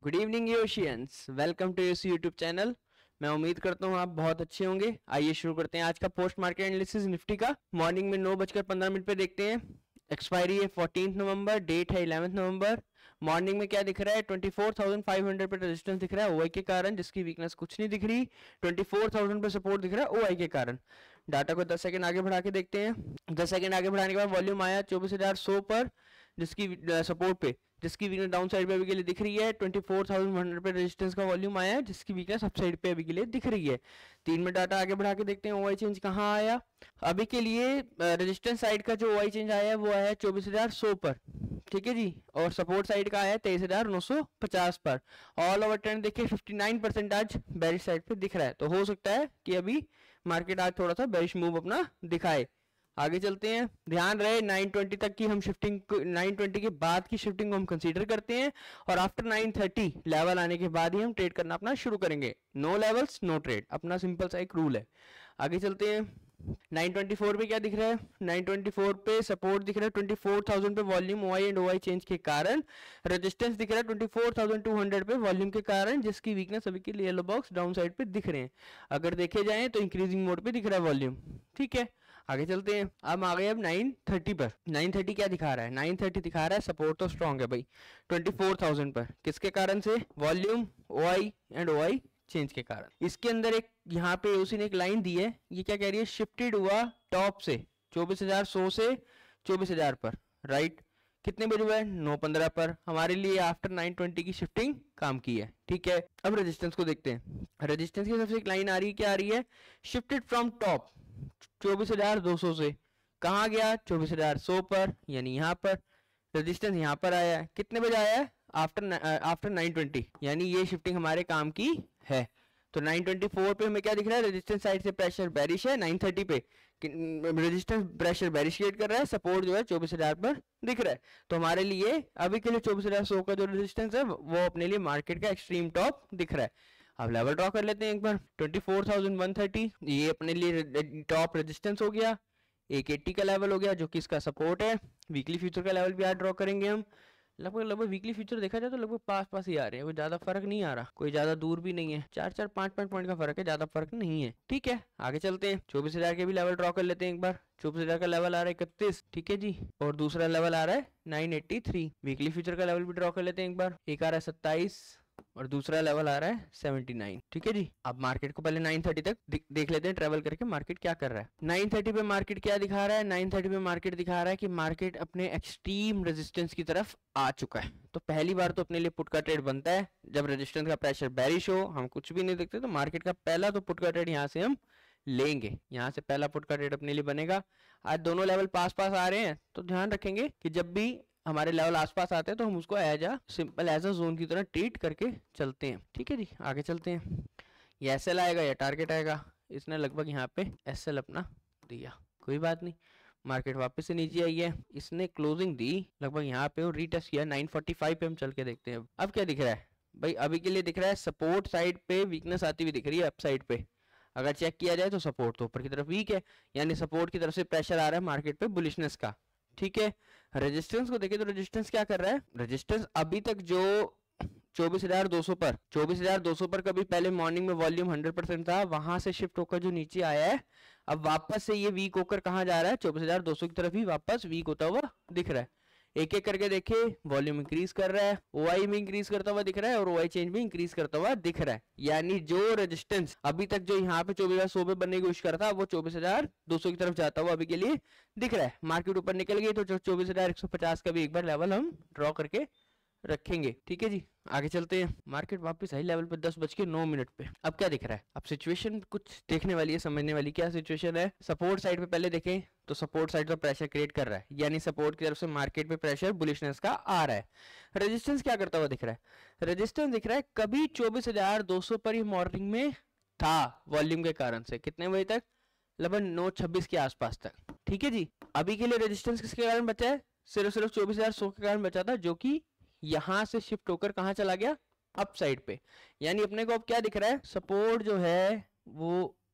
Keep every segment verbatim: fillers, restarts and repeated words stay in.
Good evening oceans, welcome to your YouTube channel. मैं उम्मीद करता हूँ आप बहुत अच्छे होंगे। आइए शुरू करते हैं आज का पोस्ट मार्केट एनालिसिस निफ्टी का। मॉर्निंग में नौ बजकर पंद्रह मिनट पे देखते हैं। एक्सपायरी है फोर्टीन नवंबर, डेट है इलेवेंथ नवंबर। मॉर्निंग में क्या दिख रहा है? Twenty four thousand five hundred पे रेजिस्टेंस दिख रहा है ओआई के कारण, जिसकी वीकनेस कुछ नहीं दिख रही। ट्वेंटी फोर थाउजेंड पे सपोर्ट दिख रहा है ओआई के कारण। डाटा को दस सेकंड आगे बढ़ा के देखते हैं। दस सेकंड आगे बढ़ाने के बाद वॉल्यूम आया चौबीस हजार सौ पर, जिसकी सपोर्ट पे, जिसकी वीकनेस डाउन साइड पे अभी के लिए दिख रही है। Twenty four thousand one hundred पे रेजिस्टेंस का वॉल्यूम आया है, जिसकी वीकनेस अप साइड पे अभी के लिए दिख रही है। तीन में डाटा आगे बढ़ा के देखते हैं ओआई चेंज कहाँ आया। अभी के लिए रेजिस्टेंस साइड का जो ओआई चेंज आया है वो आया है चौबीस हजार सौ पर, ठीक है जी। और सपोर्ट साइड का आया है तेईस हजार नौ सौ पचास पर। ऑल ओवर ट्रेंड देखिए फिफ्टी नाइन परसेंट आज बेरिश साइड पे दिख रहा है, तो हो सकता है कि अभी मार्केट आज थोड़ा सा बेरिश मूव अपना दिखाए। आगे चलते हैं। ध्यान रहे नाइन ट्वेंटी तक की हम शिफ्टिंग, नाइन ट्वेंटी के बाद की शिफ्टिंग को हम कंसीडर करते हैं, और आफ्टर नाइन थर्टी लेवल आने के बाद ही हम ट्रेड करना अपना शुरू करेंगे। नो लेवल्स नो ट्रेड, अपना सिंपल सा एक रूल है। आगे चलते हैं। नाइन ट्वेंटी फोर पे क्या दिख रहा है? नाइन ट्वेंटी फोर पे सपोर्ट दिख रहा है ट्वेंटी फोर थाउजेंड पे volume OI and OI change के कारण। रेजिस्टेंस दिख रहा है twenty four thousand two hundred पे वॉल्यूम के कारण, जिसकी वीकनेस अभी के लिए येलो बॉक्स डाउन साइड पे दिख रहे हैं। अगर देखे जाएं तो इंक्रीजिंग मोड पे दिख रहा है वॉल्यूम, ठीक है। आगे चलते हैं। अब आ गए अब नाइन थर्टी पर। नाइन थर्टी क्या दिखा रहा है? नाइन थर्टी दिखा रहा है सपोर्ट तो स्ट्रांग है भाई ट्वेंटी फोर थाउजेंड पर। किसके कारण से? Volume OI and OI change के कारण। इसके अंदर एक यहाँ पे उसी ने एक लाइन दी है, ये क्या कह रही है? शिफ्टेड हुआ टॉप से चौबीस हजार सौ से चौबीस हजार पर, राइट। कितने बजे हुआ है? नौ पंद्रह पर। हमारे लिए आफ्टर नाइन ट्वेंटी की शिफ्टिंग काम की है, ठीक है। अब रेजिस्टेंस को देखते हैं। रेजिस्टेंस की सबसे एक लाइन आ रही है, क्या आ रही है? शिफ्टेड फ्रॉम टॉप चौबीस हजार दो सौ से कहाँ गया? चौबीस हजार सौ पर, यानी यहाँ पर। रेजिस्टेंस यहाँ पर आया है, कितने बजे आया है? आफ्टर आफ्टर नाइन ट्वेंटी, यानी ये शिफ्टिंग हमारे काम की है। तो नाइन ट्वेंटी फोर पे हमें क्या दिख रहा है? रेजिस्टेंस साइड से प्रेशर बेरिश है। नाइन थर्टी पे रेजिस्टेंस प्रेशर बेरिश क्रिएट कर रहा है, सपोर्ट जो है चौबीस हजार पर दिख रहा है। तो हमारे लिए अभी के लिए चौबीस हजार सौ का जो रेजिस्टेंस है वो अपने लिए मार्केट का एक्सट्रीम टॉप दिख रहा है। अब लेवल ड्रॉ कर लेते हैं एक बार। Twenty four thousand one thirty ये अपने लिए टॉप रेजिस्टेंस हो गया। एक एट्टी का लेवल हो गया जो कि इसका सपोर्ट है। वीकली फ्यूचर का लेवल भी आज ड्रॉ करेंगे हम। लगभग लगभग वीकली फ्यूचर देखा जाए तो लगभग पास पास ही आ रहे हैं, कोई ज्यादा फर्क नहीं आ रहा, कोई ज्यादा दूर भी नहीं है। चार चार पांच पांच पॉइंट का फर्क है, ज्यादा फर्क नहीं है, ठीक है। आगे चलते हैं। चौबीस हजार के भी लेवल ड्रॉ कर लेते हैं एक बार। चौबीस हजार का लेवल आ रहा है इकतीस, ठीक है जी। और दूसरा लेवल आ रहा है nine eighty three. Weekly future का लेवल भी ड्रॉ कर लेते हैं एक बार। एक आ रहा है सत्ताईस और दूसरा लेवल आ रहा है सेवेंटी नाइन, ठीक है जी। अब मार्केट को पहले नाइन थर्टी तक देख लेते हैं ट्रेवल करके मार्केट क्या कर रहा है। नाइन थर्टी पे मार्केट क्या दिखा रहा है? नाइन थर्टी पे मार्केट दिखा रहा है कि मार्केट अपने एक्सट्रीम रेजिस्टेंस की तरफ आ चुका है। तो पहली बार तो अपने लिए पुट का ट्रेड बनता है जब रेजिस्टेंस का प्रेशर बेरिश हो, हम कुछ भी नहीं देखते तो मार्केट का पहला तो पुट का ट्रेड यहाँ से हम लेंगे। यहाँ से पहला पुट का ट्रेड अपने लिए बनेगा। आज दोनों लेवल पास पास आ रहे हैं तो ध्यान रखेंगे कि जब भी हमारे लेवल आसपास आते हैं तो हम उसको as a simple as a zone की तरह ट्रीट करके चलते हैं, ठीक है जी। आगे चलते हैं। ये एस एल आएगा या टारगेट आएगा? इसने लगभग यहाँ पे एस एल अपना दिया, कोई बात नहीं। मार्केट वापस से नीचे आई है, इसने क्लोजिंग दी लगभग यहाँ पे और रीटेस्ट किया नाइन फोर्टी फाइव पे। हम चल के देखते हैं अब क्या दिख रहा है भाई। अभी के लिए दिख रहा है सपोर्ट साइड पे वीकनेस आती हुई दिख रही है अप साइड पे। अगर चेक किया जाए तो सपोर्ट तो ऊपर की तरफ वीक है, यानी सपोर्ट की तरफ से प्रेशर आ रहा है मार्केट पे बुलिशनेस का, ठीक है। रेजिस्टेंस को देखें तो रेजिस्टेंस क्या कर रहा है? रेजिस्टेंस अभी तक जो चौबीस हजार दो सौ पर, चौबीस हजार दो सौ पर कभी पहले मॉर्निंग में वॉल्यूम हंड्रेड परसेंट था, वहां से शिफ्ट होकर जो नीचे आया है, अब वापस से ये वीक होकर कहां जा रहा है? चौबीस हजार दो सौ की तरफ ही वापस वीक होता हुआ दिख रहा है। एक एक करके देखे, वॉल्यूम इंक्रीज कर रहा है, ओआई भी इंक्रीज करता हुआ दिख रहा है और ओआई चेंज भी इंक्रीज करता हुआ दिख रहा है। यानी जो रेजिस्टेंस अभी तक जो यहाँ पे चौबीस हजार सौ पे बनने की कोशिश कर रहा था वो चौबीस हजार दो सौ की तरफ जाता हुआ अभी के लिए दिख रहा है। मार्केट ऊपर निकल गई तो चौबीस हजार एक सौ पचास का भी एक बार लेवल हम ड्रॉ करके रखेंगे, ठीक है जी। आगे चलते हैं। मार्केट वापस हाई लेवल पे दस बज के नौ मिनट पे। अब क्या दिख रहा है? अब सिचुएशन कुछ देखने वाली है, समझने वाली। क्या सिचुएशन है? सपोर्ट साइड पे पहले देखें तो सपोर्ट साइड पर प्रेशर क्रिएट कर रहा है, यानी सपोर्ट की तरफ से मार्केट पे प्रेशर बुलिशनेस का आ रहा है। रेजिस्टेंस क्या करता हुआ दिख रहा है? रेजिस्टेंस दिख रहा है कभी चौबीस हजार दो सौ पर ही मॉर्निंग में था वॉल्यूम के कारण से। कितने बजे तक? लगभग नौ छब्बीस के आसपास तक, ठीक है जी। अभी के लिए रेजिस्टेंस किसके कारण बचा है? सिर्फ सिर्फ चौबीस हजार सौ के कारण बचा था, जो कि यहां से शिफ्ट होकर कहां चला गया? अप साइड पे। यानी अपने को अब क्या दिख रहा है? सपोर्ट जो है वो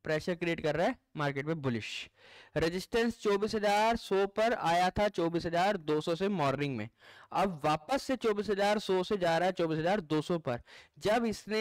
प्रेशर क्रिएट कर रहा है मार्केट में बुलिश। रेजिस्टेंस चौबीस हजार सौ पर आया था चौबीस हजार दो सौ से मॉर्निंग में, अब वापस से चौबीस हजार सौ से जा रहा है चौबीस हजार दो सौ पर। जब इसने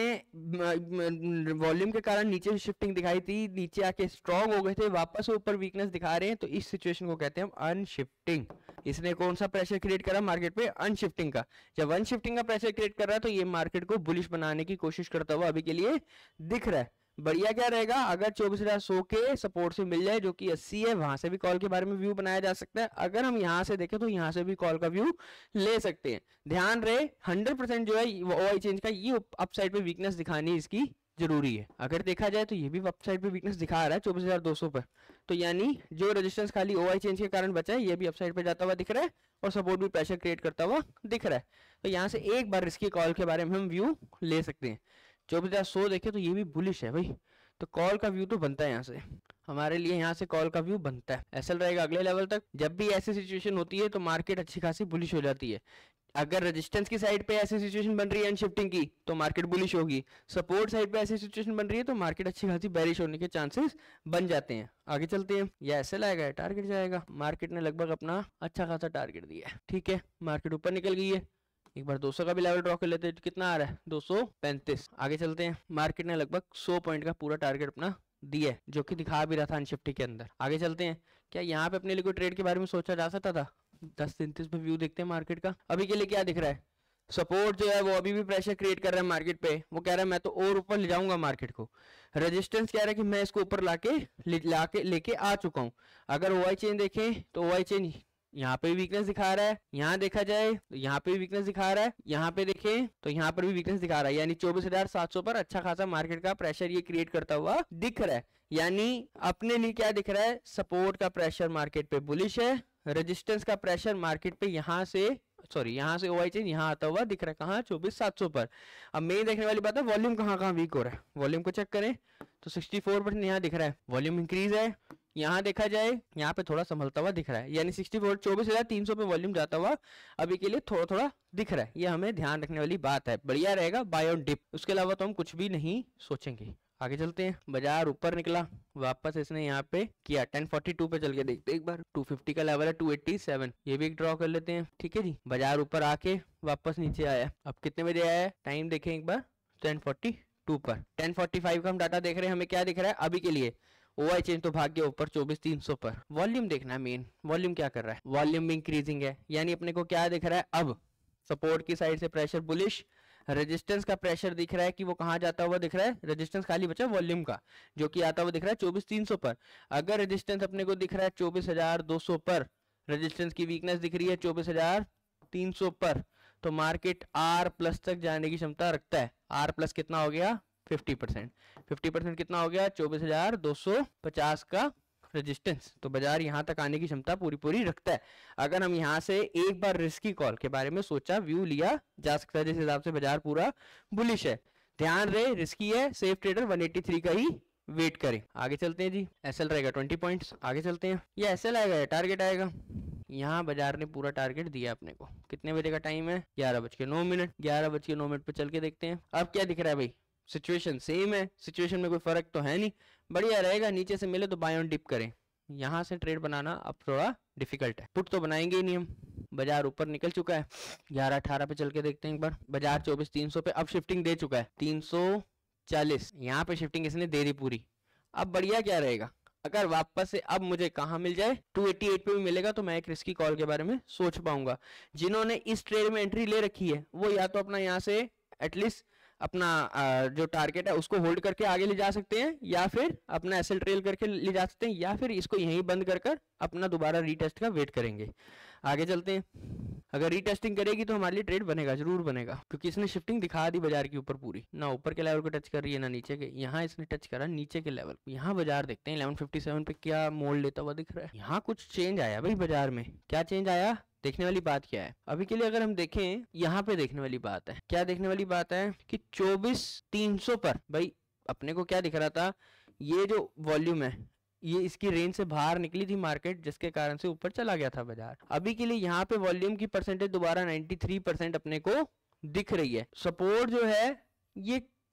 वॉल्यूम के कारण नीचे शिफ्टिंग दिखाई थी, नीचे आके स्ट्रॉन्ग हो गए थे, वापस ऊपर वीकनेस दिखा रहे हैं, तो इस सिचुएशन को कहते हैं हम अनशिफ्टिंग। इसने कौन सा प्रेशर क्रिएट करा मार्केट पे? अनशिफ्टिंग का। जब अनशिफ्टिंग का प्रेशर क्रिएट कर रहा है तो ये मार्केट को बुलिश बनाने की कोशिश करता हुआ अभी के लिए दिख रहा है। बढ़िया क्या रहेगा, अगर चौबीस हजार सौ के सपोर्ट से मिल जाए जो कि अस्सी है, वहां से भी कॉल के बारे में व्यू बनाया जा सकता है। अगर हम यहां से देखें तो यहां से भी कॉल का व्यू ले सकते हैं। ध्यान रहे हंड्रेड परसेंट जो है ओआई चेंज का ये अपसाइड पे वीकनेस दिखानी इसकी जरूरी है। अगर देखा जाए तो ये भी अपसाइड पे वीकनेस दिखा रहा है चौबीस हजार दो सौ पर, तो यानी जो रेजिस्टेंस खाली ओआई चेंज के कारण बचा है ये भी अपसाइड पे जाता हुआ दिख रहा है और सपोर्ट भी प्रेशर क्रिएट करता हुआ दिख रहा है। तो यहाँ से एक बार रिस्की कॉल के बारे में हम व्यू ले सकते हैं। चौबीस हजार सौ देखे तो ये भी बुलिश है भाई, तो कॉल का व्यू तो बनता है यहाँ से, हमारे लिए यहाँ से कॉल का व्यू बनता है। एसएल रहेगा अगले लेवल तक। जब भी ऐसी सिचुएशन होती है तो मार्केट अच्छी खासी बुलिश हो जाती है। अगर रेजिस्टेंस की साइड पे ऐसी सिचुएशन बन रही है अनशिफ्टिंग की तो मार्केट बुलिश होगी, सपोर्ट साइड पे ऐसी सिचुएशन बन रही है तो मार्केट अच्छी खासी बेरिश होने के चांसेस बन जाते हैं। आगे चलते हैं, ये एसएल आएगा, टारगेट जाएगा। मार्केट ने लगभग अपना अच्छा खासा टारगेट दिया है, ठीक है, मार्केट ऊपर निकल गई है। एक बार दो सौ का भी लेवल ड्रॉ कर लेते हैं, कितना आ रहा है दो सौ पैंतीस। आगे चलते हैं, मार्केट ने लगभग सौ पॉइंट का पूरा टारगेट अपना दिया है जो कि दिखा भी रहा था अनशिफ्टिंग के अंदर। आगे चलते हैं, क्या यहाँ पे अपने लिए कोई ट्रेड के बारे में सोचा जा सकता था? दस तैंतीस पे व्यू देखते हैं मार्केट का। अभी के लिए क्या दिख रहा है, सपोर्ट जो है वो अभी भी प्रेशर क्रिएट कर रहा है मार्केट पे, वो कह रहा है मैं तो और ऊपर ले जाऊंगा मार्केट को। रेजिस्टेंस कह रहा है कि मैं इसको ऊपर लाके लाके लेके आ चुका हूँ। अगर ओआई चेन देखें तो ओआई चेन यहाँ पे भी वीकनेस दिखा रहा है, यहाँ देखा जाए तो यहाँ पे भी वीकनेस दिखा रहा है, यहाँ पे देखें तो यहाँ पर भी वीकनेस दिखा रहा है, यानी चौबीस हजार सात सौ पर अच्छा खासा मार्केट का प्रेशर ये क्रिएट करता हुआ दिख रहा है। यानी अपने लिए क्या दिख रहा है, सपोर्ट का प्रेशर मार्केट पे बुलिश है, रेजिस्टेंस का प्रेशर मार्केट पे यहाँ से सॉरी यहाँ से ओआई चेन यहाँ आता हुआ दिख रहा है, कहाँ चौबीस सात सौ पर। अब मेन देखने वाली बात है वॉल्यूम कहाँ कहाँ वीक हो रहा है। वॉल्यूम को चेक करें तो सिक्सटी फोर परसेंट यहाँ दिख रहा है, वॉल्यूम इंक्रीज है। यहाँ देखा जाए यहाँ पे थोड़ा संभलता हुआ दिख रहा है, यानी सिक्सटी फोर चौबीस हजार तीन सौ पे वॉल्यूम जाता हुआ अभी के लिए थोड़ा थोड़ा दिख रहा है। ये हमें ध्यान रखने वाली बात है, बढ़िया रहेगा बाय ऑन डिप, उसके अलावा तो हम कुछ भी नहीं सोचेंगे। आगे चलते हैं, बाजार ऊपर निकला, वापस इसने यहाँ पे किया टेन फोर्टी टू पे चल के देखते एक बार। टू फिफ्टी का लेवल है टू एटी सेवन, ये भी एक ड्रॉ कर लेते हैं, ठीक है जी। बाजार ऊपर आके वापस नीचे आया, अब कितने बजे आया है, टाइम देखें एक बार, टेन फोर्टी टू पर। टेन फोर्टी फाइव का हम डाटा देख रहे हैं, हमें क्या दिख रहा है अभी के लिए, ओआई चेंज तो भाग गया ऊपर चौबीस तीन सौ पर। वॉल्यूम देखना है मेन, वॉल्यूम क्या कर रहा है, वॉल्यूम भी इंक्रीजिंग है, यानी अपने को क्या दिख रहा है, अब सपोर्ट की साइड से प्रेशर बुलिश, रेजिस्टेंस का प्रेशर दिख रहा है कि वो कहाँ जाता हुआ दिख रहा है, रेजिस्टेंस खाली बचा वॉल्यूम का जो कि आता हुआ दिख रहा है चौबीस तीन सौ पर। अगर रेजिस्टेंस अपने को दिख रहा है चौबीस हजार दो सौ पर, रेजिस्टेंस की वीकनेस दिख रही है चौबीस हजार तीन सौ पर, तो मार्केट आर प्लस तक जाने की क्षमता रखता है। आर प्लस कितना हो गया, फिफ्टी परसेंट। फिफ्टी परसेंट कितना हो गया, चौबीस हजार दो सौ पचास का रेजिस्टेंस, तो बाजार यहां तक आने की क्षमता पूरी पूरी रखता है। अगर हम यहां से एक बार रिस्की कॉल के बारे में सोचा, व्यू लिया जा सकता है जिस हिसाब से बाजार पूरा बुलिश है। ध्यान रहे रिस्की है, safe trader one eighty three का ही वेट करें। आगे चलते हैं जी, एसएल रहेगा ट्वेंटी पॉइंट्स। आगे चलते हैं, ये एसएल आएगा, टारगेट आएगा। यहाँ बाजार ने पूरा टारगेट दिया अपने को। कितने बजे का टाइम है, ग्यारह बज के नौ मिनट। ग्यारह बज के नौ मिनट पे चल के देखते हैं अब क्या दिख रहा है भाई। सिचुएशन सेम है, सिचुएशन में कोई फर्क तो है नहीं, बढ़िया रहेगा। नीचे से मिले तो बाय ऑन डिप करें। यहाँ से ट्रेड बनाना अब थोड़ा डिफिकल्ट है, पुट तो बनाएंगे ही नहीं हम। बाजार ऊपर निकल चुका है, ग्यारह अठारह पे चल के देखते हैं एक बार। बाजार चौबीस तीन सौ पे अब शिफ्टिंग दे चुका है, तीन सौ चालीस यहाँ पे शिफ्टिंग इसने दे दी पूरी। अब बढ़िया क्या रहेगा, अगर वापस से अब मुझे कहाँ मिल जाए, टू एटी एट पे भी मिलेगा तो मैं एक रिस्की कॉल के बारे में सोच पाऊंगा। जिन्होंने इस ट्रेड में एंट्री ले रखी है वो या तो अपना यहाँ से एटलीस्ट अपना जो टारगेट है उसको होल्ड करके आगे ले जा सकते हैं, या फिर अपना एसएल ट्रेल करके ले जा सकते हैं, या फिर इसको यहीं बंद कर कर अपना दोबारा रीटेस्ट का वेट करेंगे। आगे चलते हैं, अगर रीटेस्टिंग करेगी तो हमारे लिए ट्रेड बनेगा, जरूर बनेगा, क्योंकि इसने शिफ्टिंग दिखा दी बाजार के ऊपर पूरी, ना ऊपर के लेवल को टच कर रही है ना नीचे के। यहाँ इसने टच करा नीचे के लेवल। यहाँ बाजार देखते हैं इलेवन फिफ्टी सेवन पे क्या मोड़ लेता हुआ दिख रहा है। यहाँ कुछ चेंज आया भाई बाजार में, क्या चेंज आया देखने वाली बात क्या है। अभी के लिए अगर हम देखें, यहाँ पे देखने वाली बात है, क्या देखने वाली बात है कि चौबीस तीन सौ पर भाई अपने को क्या दिख रहा था, ये जो वॉल्यूम है ये इसकी रेंज से बाहर निकली थी मार्केट, जिसके कारण से ऊपर चला गया था बाजार। अभी के लिए यहाँ पे वॉल्यूम की परसेंटेज दोबारा नाइन्टी थ्री परसेंट अपने को दिख रही है। सपोर्ट जो है ये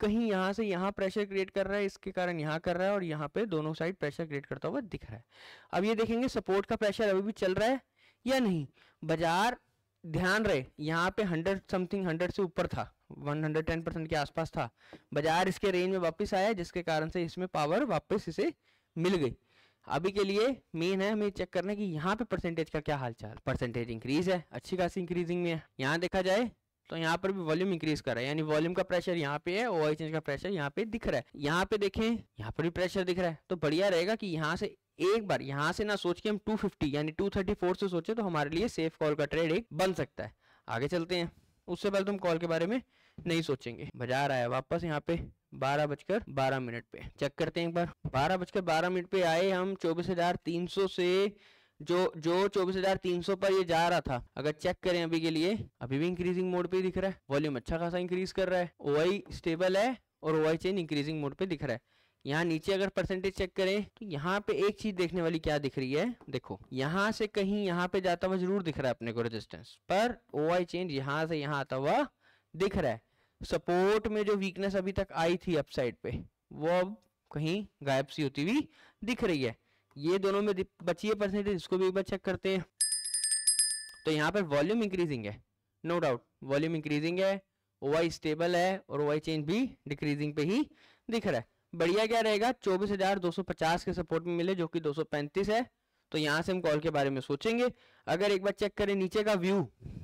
कहीं यहाँ से यहाँ प्रेशर क्रिएट कर रहा है, इसके कारण यहाँ कर रहा है, और यहाँ पे दोनों साइड प्रेशर क्रिएट करता हुआ दिख रहा है। अब ये देखेंगे सपोर्ट का प्रेशर अभी भी चल रहा है या नहीं। बाजार ध्यान रहे यहाँ पे हंड्रेड समथिंग हंड्रेड से ऊपर था, वन हंड्रेड टेन परसेंट के आसपास था। बाजार इसके रेंज में वापस आया, जिसके कारण से इसमें पावर वापस इसे मिल गई। अभी के लिए मेन है हमें चेक करना कि यहाँ पे परसेंटेज का क्या हालचाल। परसेंटेज इंक्रीज है, अच्छी खासी इंक्रीजिंग में है। यहाँ देखा जाए तो यहाँ पर भी वॉल्यूम इंक्रीज कर रहा है, यानी वॉल्यूम का प्रेशर यहाँ पे है, ओआई चेंज का प्रेशर यहाँ पे दिख रहा है। यहाँ पे देखें यहाँ पर भी प्रेशर दिख रहा है, तो बढ़िया रहेगा कि यहाँ से एक बार यहाँ से ना सोच के हम टू फिफ्टी यानी टू थर्टी फोर से सोचे तो हमारे लिए सेफ कॉल का ट्रेड एक बन सकता है। आगे चलते हैं, उससे पहले तुम कॉल के बारे में नहीं सोचेंगे। बाजार आया वापस यहाँ पे बारह बजकर बारह मिनट पे, चेक करते हैं एक बार। बारह बजकर बारह मिनट पे आए हम चौबीस हजार तीन सौ से, जो जो चौबीस हजार तीन सौ पर ये जा रहा था। अगर चेक करें अभी के लिए अभी भी इंक्रीजिंग मोड पे दिख रहा है, वॉल्यूम अच्छा खासा इंक्रीज कर रहा है, ओआई स्टेबल है और ओआई चेन इंक्रीजिंग मोड पे दिख रहा है। यहाँ नीचे अगर परसेंटेज चेक करें तो यहाँ पे एक चीज देखने वाली क्या दिख रही है, देखो यहाँ से कहीं यहाँ पे जाता हुआ जरूर दिख रहा है अपने को रेजिस्टेंस, पर ओआई चेंज यहाँ से यहाँ आता हुआ दिख रहा है। सपोर्ट में जो वीकनेस अभी तक आई थी अपसाइड पे वो अब कहीं गायब सी होती हुई दिख रही है। ये दोनों में बची है परसेंटेज, इसको भी एक बार चेक करते हैं। तो यहाँ पर वॉल्यूम इंक्रीजिंग है, नो डाउट वॉल्यूम इंक्रीजिंग है, ओआई स्टेबल है और ओआई चेंज भी डिक्रीजिंग पे ही दिख रहा है। बढ़िया क्या रहेगा, चौबीस हजार दो सौ पचास के सपोर्ट में मिले जो कि दो सौ पैंतीस है, तो यहाँ से हम कॉल के बारे में सोचेंगे। अगर एक बार चेक करें नीचे का व्यू,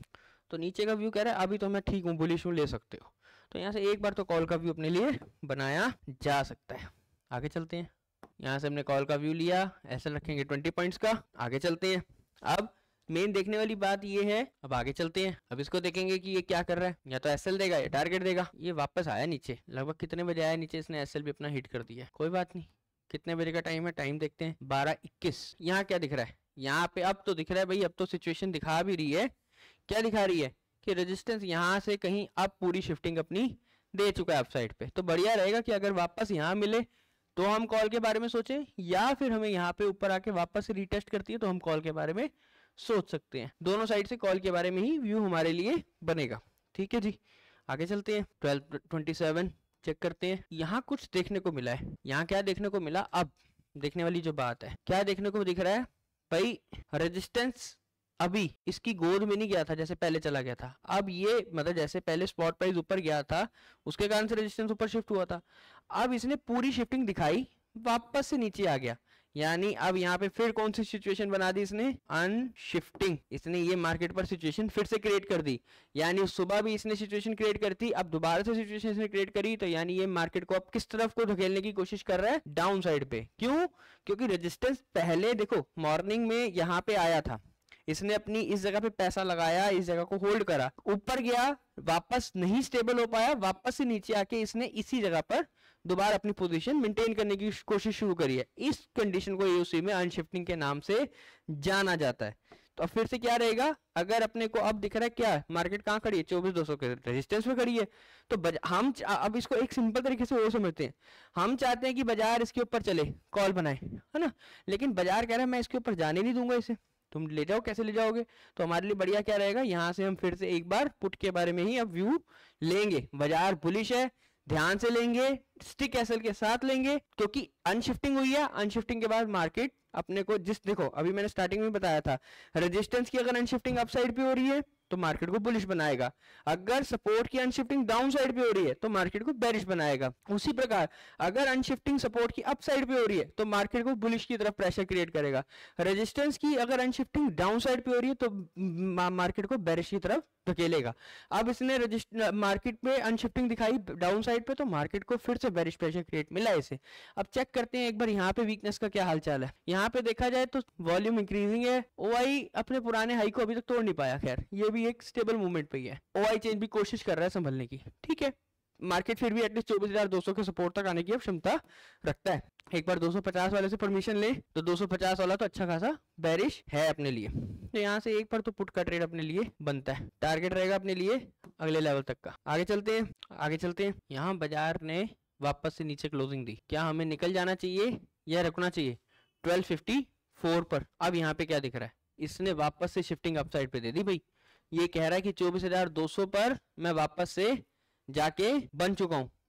तो नीचे का व्यू कह रहा है अभी तो मैं ठीक हूँ, बुलिश हूँ, ले सकते हो। तो यहाँ से एक बार तो कॉल का व्यू अपने लिए बनाया जा सकता है। आगे चलते हैं, यहाँ से हमने कॉल का व्यू लिया, ऐसे रखेंगे ट्वेंटी पॉइंट्स का। आगे चलते हैं, अब मेन देखने वाली बात ये है, अब आगे चलते हैं, अब इसको देखेंगे कि ये क्या कर रहा है। या तो एसएल देगा या टारगेट देगा। ये वापस आया नीचे, लगभग कितने बजे आया नीचे, इसने एसएल भी अपना हिट कर दिया। कोई बात नहीं, कितने बजे का टाइम है, टाइम देखते हैं बारह इक्कीस। यहाँ क्या दिख रहा है, यहाँ पे अब तो दिख रहा है भाई, अब तो सिचुएशन दिखा भी रही है, क्या दिखा रही है कि रेजिस्टेंस यहाँ से कहीं अब पूरी शिफ्टिंग अपनी दे चुका है अपसाइड पे। तो बढ़िया रहेगा कि अगर वापस यहाँ मिले तो हम कॉल के बारे में सोचें, या फिर हमें यहाँ पे ऊपर आके वापस से रीटेस्ट करती है तो हम कॉल के बारे में सोच सकते हैं। दोनों साइड से कॉल के बारे में ही व्यू हमारे लिए बनेगा। ठीक है जी, आगे चलते हैं। ट्वेल्व ट्वेंटी सेवन चेक करते हैं, यहाँ कुछ देखने को मिला है। यहाँ क्या देखने को मिला, अब देखने वाली जो बात है, क्या देखने को दिख रहा है भाई, रेजिस्टेंस अभी इसकी गोद में नहीं गया था जैसे पहले चला गया था। अब ये मतलब जैसे पहले स्पॉट प्राइस ऊपर गया था उसके कारण से रेजिस्टेंस ऊपर शिफ्ट हुआ था, अब इसने पूरी शिफ्टिंग दिखाई, वापस से नीचे आ गया। यानी अब यहाँ पे फिर कौन सी सिचुएशन बना दी इसने, अनशिफ्टिंग। इसने ये मार्केट पर सिचुएशन फिर से क्रिएट कर दी। यानी सुबह भी इसने सिचुएशन क्रिएट कर दी, अब दोबारा से सिचुएशन इसने क्रिएट करी, तो यानी ये मार्केट को अब किस तरफ को धकेलने की कोशिश कर रहा है, डाउन साइड पे। क्यों, क्योंकि रेजिस्टेंस पहले देखो मॉर्निंग में यहाँ पे आया था, इसने अपनी इस जगह पे पैसा लगाया, इस जगह को होल्ड करा, ऊपर गया, वापस नहीं स्टेबल हो पाया, वापस से नीचे आके इसने इसी जगह पर दोबारा अपनी पोजीशन मेंटेन करने की कोशिश शुरू करी है। इस कंडीशन को एओसी में अनशिफ्टिंग के नाम से जाना जाता है। तो फिर से क्या रहेगा, अगर अपने को अब दिख रहा है क्या मार्केट कहाँ खड़ी है, चौबीस दो सौ के रेजिस्टेंस में खड़ी है, तो हम अब इसको एक सिंपल तरीके से वो समझते हैं, हम चाहते हैं कि बाजार इसके ऊपर चले, कॉल बनाए, है ना, लेकिन बाजार कह रहा है मैं इसके ऊपर जाने नहीं दूंगा, इसे तुम ले जाओ, कैसे ले जाओगे। तो हमारे लिए बढ़िया क्या रहेगा, यहाँ से हम फिर से एक बार पुट के बारे में ही अब व्यू लेंगे। बाजार बुलिश है, ध्यान से लेंगे, स्टिक एसएल के साथ लेंगे, क्योंकि अनशिफ्टिंग हुई है। अनशिफ्टिंग के बाद मार्केट अपने को जिस, देखो अभी मैंने स्टार्टिंग में बताया था, रेजिस्टेंस की अगर अनशिफ्टिंग अपसाइड पे हो रही है तो मार्केट को बुलिश बनाएगा, अगर सपोर्ट की अनशिफ्टिंग डाउन साइड पे हो रही है तो मार्केट को बेरिश बनाएगा। उसी प्रकार अगर अनशिफ्टिंग सपोर्ट की अप साइड पे हो रही है तो मार्केट को बुलिश की तरफ प्रेशर क्रिएट करेगा। रेजिस्टेंस की अगर अनशिफ्टिंग डाउन साइड पे हो रही है तो मार्केट को बेरिश की तरफ धकेलेगा। अब इसने मार्केट में अनशिफ्टिंग दिखाई डाउन साइड पे, तो मार्केट को फिर से बेरिश प्रेशर क्रिएट मिला इसे। अब चेक करते हैं एक बार यहाँ पे वीकनेस का क्या हालचाल है। यहाँ पे देखा जाए तो वॉल्यूम इंक्रीजिंग है, ओआई अपने पुराने हाई को अभी तक तोड़ नहीं पाया, खैर ये भी एक स्टेबल मूवमेंट पे ही है। ओआई चेंज भी कोशिश कर रहा है संभलने की, ठीक है। मार्केट फिर भी एटलीस्ट चौबीस हजार दो सौ के सपोर्ट तक आने की अब क्षमता रखता है। एक बार दो सौ पचास वाले से परमिशन ले तो दो सौ पचास वाला तो अच्छा खासा बेरिश है अपने लिए, तो यहाँ से एक बार तो पुट का ट्रेड अपने लिए बनता है। टारगेट रहेगा अपने लिए अगले लेवल तक का। आगे चलते हैं, आगे चलते हैं। यहाँ बाजार ने वापस से नीचे क्लोजिंग दी, क्या हमें निकल जाना चाहिए या रुकना चाहिए ट्वेल्व फिफ्टी फोर पर। अब यहाँ पे क्या दिख रहा है, इसने वापस से शिफ्टिंग अपसाइड पे दे दी भाई। ये कह रहा है कि चौबीस हजार दो सौ पर मैं वापस से जाके बन चुका हूँ,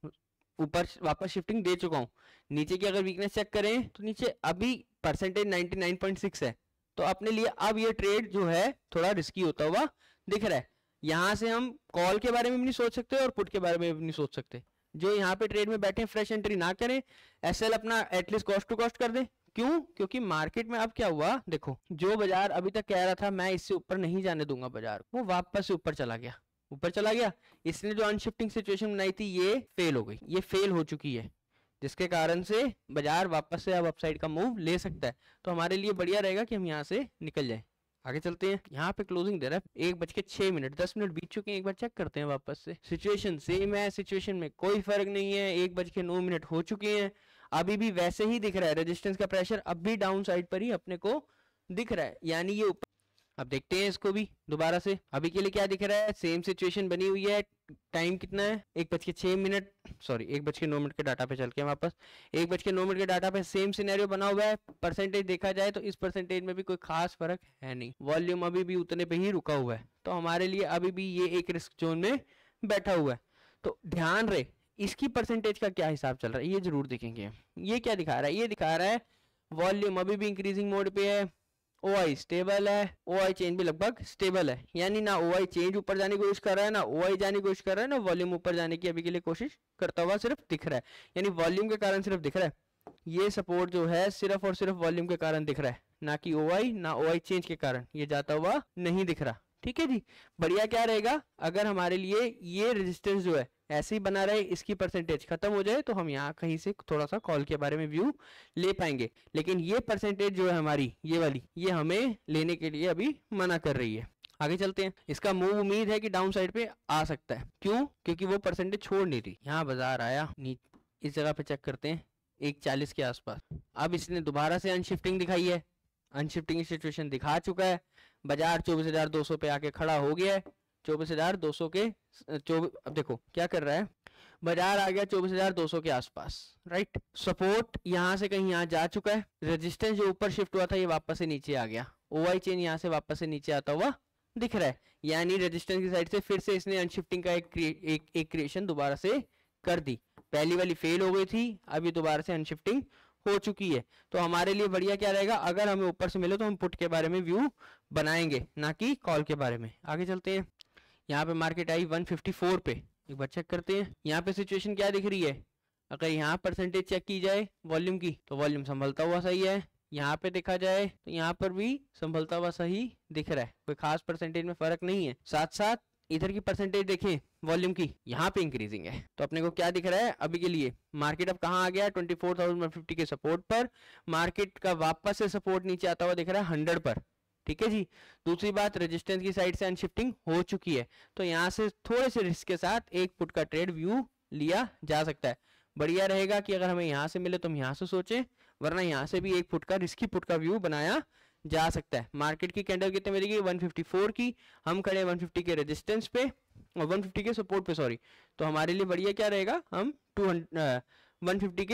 ऊपर वापस शिफ्टिंग दे चुका हूँ। नीचे की अगर वीकनेस चेक करें तो नीचे अभी percentage ninety nine point six है, तो अपने लिए अब ये ट्रेड जो है थोड़ा रिस्की होता हुआ दिख रहा है। यहाँ से हम कॉल के बारे में भी नहीं सोच सकते और पुट के बारे में भी नहीं सोच सकते। जो यहाँ पे ट्रेड में बैठे फ्रेश एंट्री ना करें, एसएल अपना एटलीस्ट कॉस्ट टू कॉस्ट कर दें। क्यों? क्योंकि मार्केट में अब क्या हुआ, देखो जो बाजार अभी तक कह रहा था मैं इससे ऊपर नहीं जाने दूंगा बाजार, वो वापस से ऊपर चला गया, ऊपर चला गया। इसने जो अनशिफ्टिंग सिचुएशन बनाई थी ये फेल हो गई, ये फेल हो चुकी है, जिसके कारण से बाजार वापस से अब अपसाइड का मूव ले सकता है। तो हमारे लिए बढ़िया रहेगा कि हम यहाँ से निकल जाए। आगे चलते हैं। यहाँ पे क्लोजिंग दे रहा है एक बज के छह मिनट, दस मिनट बीत चुके हैं। एक बार चेक करते हैं वापस से, सिचुएशन सेम है, सिचुएशन में कोई फर्क नहीं है। एक बज के नौ मिनट हो चुके हैं, अभी भी वैसे ही दिख रहा है, रेजिस्टेंस का प्रेशर अब भी डाउन साइड पर ही अपने को दिख रहा है, यानी ये ऊपर। अब देखते हैं इसको भी दोबारा से। अभी के लिए क्या दिख रहा है, सेम सिचुएशन बनी हुई है। टाइम कितना है, एक बज के छह मिनट, सॉरी एक बज के नौ मिनट के डाटा पे चल के वापस, एक बज के नौ मिनट के डाटा पे सेम सिनेरियो बना हुआ है। परसेंटेज देखा जाए तो इस परसेंटेज में भी कोई खास फर्क है नहीं, वॉल्यूम अभी भी उतने पे ही रुका हुआ है। तो हमारे लिए अभी भी ये एक रिस्क जोन में बैठा हुआ है। तो ध्यान रहे इसकी परसेंटेज का क्या हिसाब चल रहा है, ये जरूर देखेंगे। ये क्या दिखा रहा है, ये दिखा रहा है वॉल्यूम अभी भी इंक्रीजिंग मोड पे है, ओ आई स्टेबल है, ओ आई चेंज भी लगभग स्टेबल है, यानी ना ओ आई चेंज ऊपर जाने की कोशिश कर रहा है, ना ओ आई जाने की कोशिश कर रहा है, ना वॉल्यूम ऊपर जाने की अभी के लिए कोशिश करता हुआ सिर्फ दिख रहा है, यानी वॉल्यूम के कारण सिर्फ दिख रहा है। ये सपोर्ट जो है सिर्फ और सिर्फ वॉल्यूम के कारण दिख रहा है, ना कि ओ आई ना ओ आई चेंज के कारण ये जाता हुआ नहीं दिख रहा। ठीक है जी, बढ़िया क्या रहेगा अगर हमारे लिए ये रेजिस्टेंस जो है ऐसे ही बना रहे, इसकी परसेंटेज खत्म हो जाए तो हम यहाँ कहीं से थोड़ा सा कॉल के बारे में व्यू ले पाएंगे। लेकिन ये परसेंटेज जो है हमारी ये वाली, ये हमें लेने के लिए अभी मना कर रही है। आगे चलते हैं। इसका मूव उम्मीद है कि डाउन साइड पे आ सकता है। क्यों? क्योंकि वो परसेंटेज छोड़ नहीं रही। यहाँ बाजार आया, इस जगह पे चेक करते हैं एक चालीस के आसपास। अब इसने दोबारा से अनशिफ्टिंग दिखाई है, अनशिफ्टिंग की सिचुएशन दिखा चुका है। बाजार चौबीस हजार दो सौ पे आके खड़ा हो गया है, चौबीस हजार दो सौ के चौबीस। अब देखो क्या कर रहा है, बाजार आ गया चौबीस हजार दो सौ के आसपास, राइट। सपोर्ट यहाँ से कहीं यहाँ जा चुका है, रेजिस्टेंस जो ऊपर शिफ्ट हुआ था ये वापस से नीचे आ गया, ओआई चेन यहाँ से वापस से नीचे आता हुआ दिख रहा है, यानी रेजिस्टेंस की साइड से फिर से इसने अनशिफ्टिंग का एक एक, एक क्रिएशन दोबारा से कर दी। पहली वाली फेल हो गई थी, अभी दोबारा से अनशिफ्टिंग हो चुकी है। तो हमारे लिए बढ़िया क्या रहेगा, अगर हमें ऊपर से मिले तो हम पुट के बारे में व्यू बनाएंगे, ना कि कॉल के बारे में। आगे चलते हैं। यहाँ पे मार्केट आई एक सौ चौवन पे, एक बार चेक करते हैं यहाँ पे सिचुएशन क्या दिख रही है। अगर यहाँ परसेंटेज चेक की जाए वॉल्यूम की तो वॉल्यूम संभलता हुआ सही है, यहाँ पे देखा जाए तो यहाँ पर भी संभलता हुआ सही दिख रहा है, कोई खास परसेंटेज में फर्क नहीं है। साथ साथ इधर की परसेंटेज देखें वॉल्यूम की, यहाँ पे इंक्रीजिंग है। तो अपने को क्या दिख रहा है अभी के लिए, मार्केट अब कहाँ आ गया, twenty four thousand one fifty के सपोर्ट पर। मार्केट का वापस से सपोर्ट नीचे आता हुआ दिख रहा है हंड्रेड पर। ठीक है जी। दूसरी बात, रेजिस्टेंस की साइड से अनशिफ्टिंग हो चुकी है, तो यहाँ से थोड़े से रिस्क के साथ एक पुट का ट्रेड व्यू लिया जा सकता है। बढ़िया रहेगा कि अगर हमें यहाँ से मिले तो हम यहाँ से सोचें, वरना यहाँ से भी एक पुट का रिस्की पुट का व्यू बनाया जा सकता है। मार्केट की कैंडल कितने बजेगी, एक सौ चौवन की, हम खड़े एक सौ पचास के रेजिस्टेंस पे और एक सौ पचास के सपोर्ट पे, सॉरी। तो हमारे लिए बढ़िया क्या रहेगा, हम टू हंड्रेड एक सौ पचास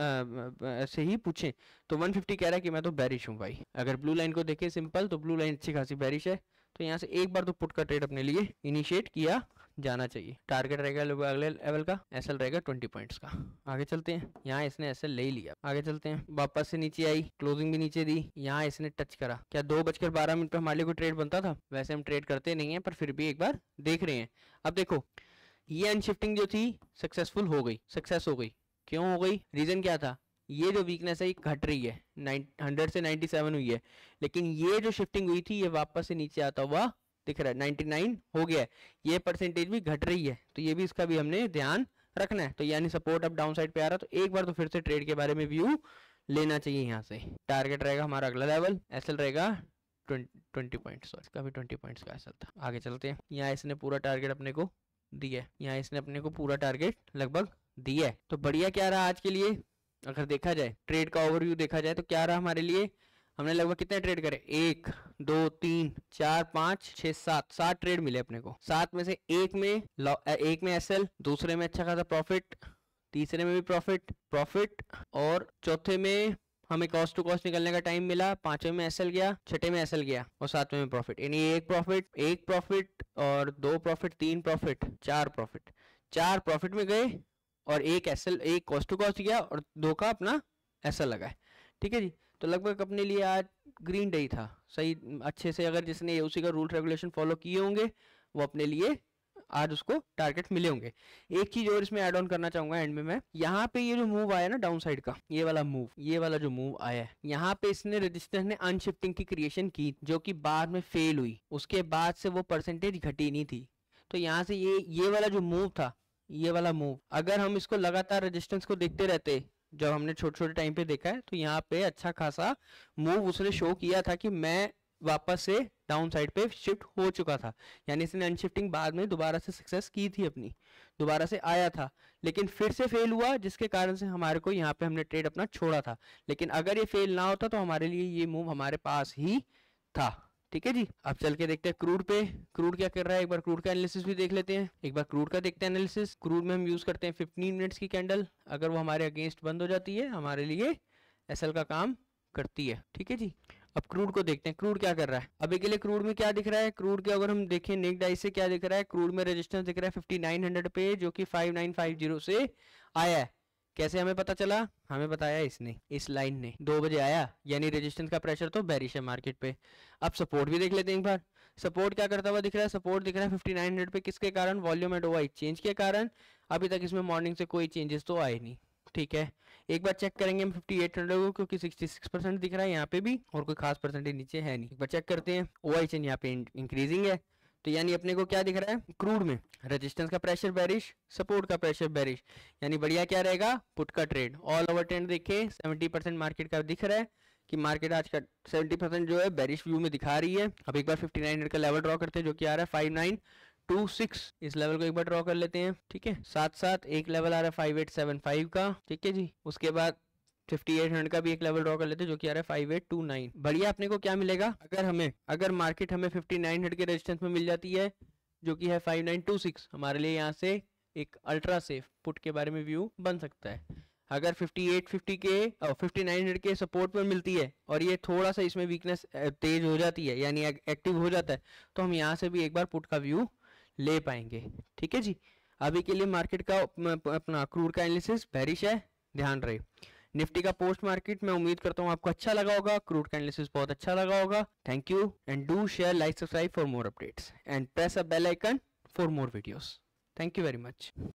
के आ, से ही पूछें। तो एक सौ पचास कह रहा है कि मैं तो बैरिश हूँ भाई। अगर ब्लू लाइन को देखें सिंपल, तो ब्लू लाइन अच्छी खासी बैरिश है, तो यहाँ से एक बार तो पुट का ट्रेड अपने लिए इनिशिएट किया जाना चाहिए। टारगेट रहेगा अगले लेवल का, एसएल रहेगा ट्वेंटी पॉइंट्स का। आगे चलते हैं। यहाँ इसने एसएल ले लिया, आगे चलते हैं। वापस से नीचे आई, क्लोजिंग भी नीचे दी, यहाँ इसने टच करा। क्या दो बजकर बारह मिनट पे हमारे लिए कोई ट्रेड बनता था? वैसे हम ट्रेड करते नहीं है, पर फिर भी एक बार देख रहे हैं। अब देखो ये अनशिफ्टिंग जो थी सक्सेसफुल हो गई, सक्सेस हो गई। क्यों हो गई, रीजन क्या था, ये जो वीकनेस है ये घट रही है, हंड्रेड से नाइन्टी सेवन हुई है, लेकिन ये जो शिफ्टिंग हुई थी ये वापस से नीचे आता हुआ दिख रहा है, नाइन्टी नाइन हो गया है, ये परसेंटेज भी घट रही है, तो ये भी इसका भी हमने ध्यान रखना है। तो यानी सपोर्ट अब डाउन साइड पे आ रहा, तो एक बार तो फिर से ट्रेड के बारे में व्यू लेना चाहिए। यहाँ से टारगेट रहेगा हमारा अगला लेवल, एसएल रहेगा ट्वेंटी पॉइंट्स, इसका भी ट्वेंटी पॉइंट्स का एसएल था। आगे चलते हैं। यहाँ इसने पूरा टारगेट अपने को दिया है, यहाँ इसने अपने को पूरा टारगेट लगभग दिया है। तो बढ़िया क्या रहा आज के लिए, अगर देखा जाए ट्रेड का ओवरव्यू देखा जाए तो क्या रहा हमारे लिए, हमने लगभग कितने ट्रेड करे, एक दो तीन चार पाँच छः सात, सात ट्रेड मिले अपने को। सात में से एक में एक में एसएल, दूसरे में अच्छा खासा प्रॉफिट, तीसरे में भी प्रॉफिट प्रॉफिट और चौथे में हमें कॉस्ट टू कॉस्ट निकलने का टाइम मिला, पांचवें में एसएल गया, छठे में एसएल गया और सातवें में प्रॉफिट। यानी एक प्रॉफिट एक प्रॉफिट और दो प्रॉफिट, तीन प्रॉफिट, चार प्रॉफिट, चार प्रॉफिट में गए और एक एसएल, एक कॉस्ट टू कॉस्ट गया और दो का अपना एसएल लगा है, ठीक है जी। तो लगभग अपने लिए आज ग्रीन डे था, सही अच्छे से अगर जिसने उसी का रूल रेगुलेशन फॉलो किए होंगे वो अपने लिए आज उसको टारगेट मिले होंगे। एक चीज और इसमें ऐड ऑन करना चाहूंगा एंड में मैं, यहाँ पे ये जो मूव आया ना डाउन साइड का, ये वाला मूव, ये वाला जो मूव आया है, यहाँ पे इसने रजिस्टर ने अनशिफ्टिंग की क्रिएशन की जो कि बाद में फेल हुई, उसके बाद से वो परसेंटेज घटी नहीं थी। तो यहाँ से ये ये वाला जो मूव था, ये वाला मूव अगर हम इसको लगातार रेजिस्टेंस को देखते रहते जब हमने छोटे छोटे टाइम पे देखा है, तो यहाँ पे अच्छा खासा मूव उसने शो किया था कि मैं वापस से डाउन साइड पे शिफ्ट हो चुका था, यानी इसने अनशिफ्टिंग बाद में दोबारा से सक्सेस की थी अपनी, दोबारा से आया था, लेकिन फिर से फेल हुआ जिसके कारण से हमारे को यहाँ पे हमने ट्रेड अपना छोड़ा था। लेकिन अगर ये फेल ना होता तो हमारे लिए ये मूव हमारे पास ही था, ठीक है जी। अब चल के देखते हैं क्रूड पे, क्रूड क्या कर रहा है, एक बार क्रूड का एनालिसिस भी देख लेते हैं। एक बार क्रूड का देखते हैं एनालिसिस। क्रूड में हम यूज करते हैं फिफ्टीन मिनट्स की कैंडल, अगर वो हमारे अगेंस्ट बंद हो जाती है हमारे लिए एसएल का काम करती है, ठीक है जी। अब क्रूड को देखते हैं, क्रूड क्या कर रहा है। अभी के लिए क्रूड में क्या दिख रहा है, क्रूड के अगर हम देखें नेक्ड आई से क्या दिख रहा है, क्रूड में रेजिस्टेंस दिख रहा है फिफ्टी नाइन हंड्रेड पे जो कि फाइव नाइन फाइव जीरो से आया है। कैसे हमें पता चला, हमें बताया इसने, इस लाइन ने दो बजे आया, यानी रेजिस्टेंस का प्रेशर तो बेरिश है मार्केट पे। अब सपोर्ट भी देख लेते हैं एक बार, सपोर्ट क्या करता हुआ दिख रहा है, सपोर्ट दिख रहा है फिफ्टी नाइन हंड्रेड पे, किसके कारण, वॉल्यूम एंड ओवाई चेंज के कारण। अभी तक इसमें मॉर्निंग से कोई चेंजेस तो आए नहीं, ठीक है। एक बार चेक करेंगे हम फिफ्टी एट हंड्रेड को, क्योंकि सिक्सटी सिक्स परसेंट दिख रहा है यहाँ पे भी और कोई खास परसेंटेज नीचे है नहीं। एक बार चेक करते हैं, ओआई चेन यहाँ पे इंक्रीजिंग है, तो यानी अपने को क्या दिख रहा है क्रूड में, रेजिस्टेंस का प्रेशर बेरिश, सपोर्ट का प्रेशर बेरिश, यानी बढ़िया क्या रहेगा पुट का ट्रेड। ऑल ओवर ट्रेंड देखें सेवेंटी परसेंट मार्केट का दिख रहा है कि मार्केट आज का सेवेंटी परसेंट जो है बेरिश व्यू में दिखा रही है। अब एक बार फिफ्टी नाइन हंड्रेड का लेवल ड्रॉ करते हैं जो कि आ रहा है फाइव नाइन टू सिक्स, इस लेवल को एक बार ड्रॉ कर लेते हैं, ठीक है। साथ साथ एक लेवल आ रहा है फाइव एट सेवन फाइव का, ठीक है जी। उसके बाद फिफ्टी एट हंड्रेड का भी एक लेवल ड्रॉ कर लेते हैं जो कि आ रहा है फाइव एट टू नाइन। बढ़िया अपने को क्या मिलेगा, अगर हमें अगर मार्केट हमें फिफ्टी नाइन हंड्रेड के रेजिस्टेंस में मिल जाती है जो कि है फाइव नाइन टू सिक्स, हमारे लिए यहाँ से एक अल्ट्रा सेफ पुट के बारे में व्यू बन सकता है। अगर फिफ्टी एट फिफ्टी के और फिफ्टी नाइन हंड्रेड के सपोर्ट पर मिलती है और ये थोड़ा सा इसमें वीकनेस तेज हो जाती है यानी एक्टिव हो जाता है, तो हम यहाँ से भी एक बार पुट का व्यू ले पाएंगे, ठीक है जी। अभी के लिए मार्केट का अपना क्रूड का एनालिसिस बेरिश है, ध्यान रहे। निफ्टी का पोस्ट मार्केट मैं उम्मीद करता हूँ आपको अच्छा लगा होगा, क्रूड का एनालिसिस बहुत अच्छा लगा होगा। Thank you and do share, like, subscribe for more updates and press a bell icon for more videos. Thank you very much.